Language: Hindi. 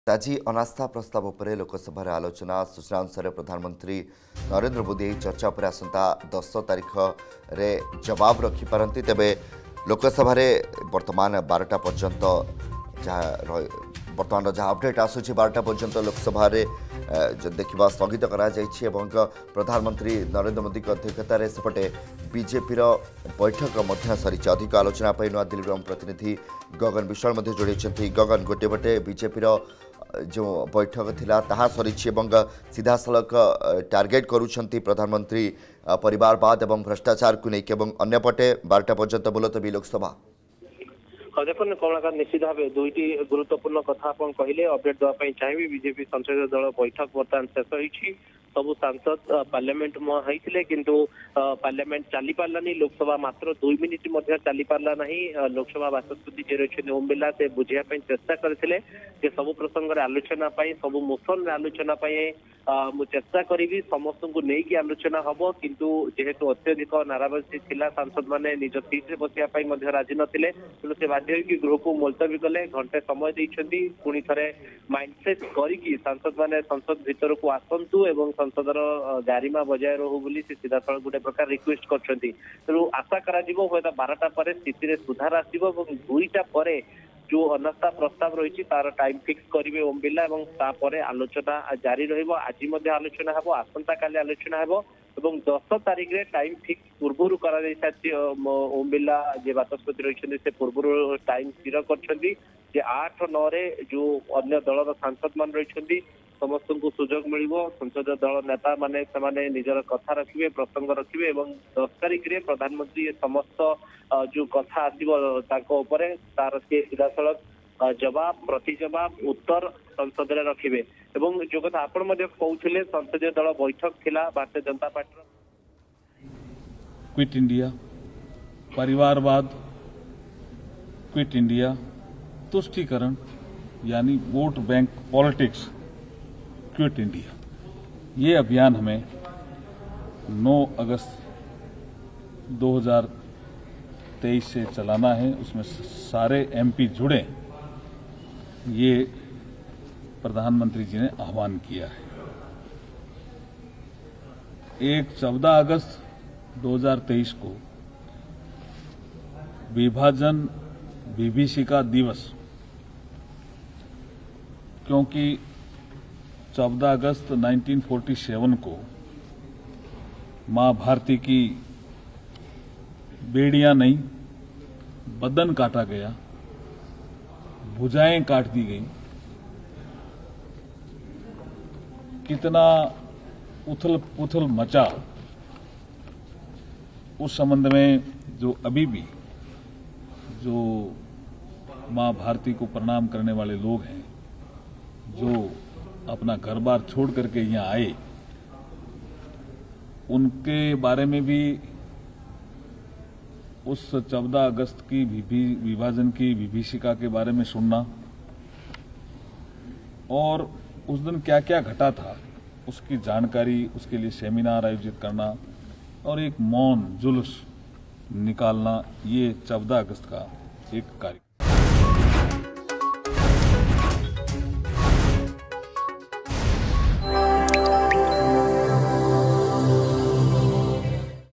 आज अनास्था प्रस्ताव उपरे लोकसभा आलोचना सूचना अनुसार प्रधानमंत्री नरेंद्र मोदी चर्चा पर आसंता 10 तारीख रे जवाब रखिपारती। तेबे लोकसभा वर्तमान 12टा पर्यंत बर्तमान जहाँ अपडेट आसूची 12टा पर्यंत लोकसभा देखा स्थगित कर प्रधानमंत्री नरेंद्र मोदी अध्यक्षतार सेपटे बीजेपी बैठक सरी। अधिक आलोचना नूआ दिल्ली प्रतिनिधि गगन विश्वाल जोड़ी। गगन गोटे पटे बीजेपी जो बैठक थिला ताहा सरी सीधा सड़क टार्गेट करुछंती प्रधानमंत्री परिवारवाद एवं भ्रष्टाचार को लेकिन अन्यपटे 12टा पर्यंत बोलतबी लोकसभा। देखो कमलाकांत निश्चित भाव दुईटी गुरुत्वपूर्ण कथा आप कहले अपडेट देवाई चाहिए। बीजेपी संसदीय दल बैठक बर्तमान शेष होती। सबू सांसद पार्लियामेंट होते किंतु पार्लियामेंट चली पार्लानी। लोकसभा मात्र 2 मिनिट चली पार्ला नहीं। लोकसभा बाचस्पति जे रही ओम बिरला से बुझाई चेष्टा करते सबू प्रसंग आलोचना सबू मोशन आलोचना मु चेष्टा करी समस्त को लेकिन आलोचना हम किंतु जेहेतु अत्यधिक नाराबाजी थिला सांसद माने निज सीट बसिया राजी नथिले तेणु से बाध्य गृह को मुलतवी कले। घंटे समय देइछंती पुणी थरे माइंडसेट करिकी सांसद माने संसद भीतर को आसंतु एवं संसदर गारिमा बजाय रहू बोली से सीधा सड़क गोटे प्रकार रिक्वेस्ट करछंती। तेणु आशा करा जिवो होता 12टा पर स्थिति रे सुधार आसीबो एवं 2टा पर जो अनास्था प्रस्ताव रही तार टाइम फिक्स करेंगे ओम बिरला और तापर आलोचना जारी रहिबो। आज आलोचना हम आसंता काली आलोचना हम और 10 तारीख रे टाइम फिक्स पूर्व कर ओम बिरला जे बाचस्पति रही से पूर्व टाइम स्थिर कर 8-9 रे जो अन्य दलर सांसद मान रही समस्त को सुजोग मिल संसदीय दल नेता माने निजर कथा रखिए प्रसंग रखिए और 10 तारीख रे प्रधानमंत्री समस्त जो कथा आसो तार से सीधा सड़क जवाब प्रति जवाब उत्तर संसद में रखिए। जो कथा आपण कहते संसदीय दल बैठक थिला भारतीय जनता पार्टी क्विट इंडिया परिवारवाद क्विट इंडिया तुष्टीकरण यानी vote bank politics quit India ये अभियान हमें 9 अगस्त 2023 से चलाना है। उसमें सारे एमपी जुड़े ये प्रधानमंत्री जी ने आह्वान किया है। एक 14 अगस्त 2023 को विभाजन विभीषिका दिवस, क्योंकि 14 अगस्त 1947 को मां भारती की बेड़ियां नहीं बदन काटा गया, भुजाएं काट दी गई। कितना उथल पुथल मचा। उस संबंध में जो अभी भी जो मां भारती को प्रणाम करने वाले लोग हैं, जो अपना घर बार छोड़ करके यहाँ आए, उनके बारे में भी उस 14 अगस्त की विभाजन की विभीषिका के बारे में सुनना और उस दिन क्या क्या घटा था उसकी जानकारी, उसके लिए सेमिनार आयोजित करना और एक मौन जुलूस निकालना, ये 14 अगस्त का एक कार्य।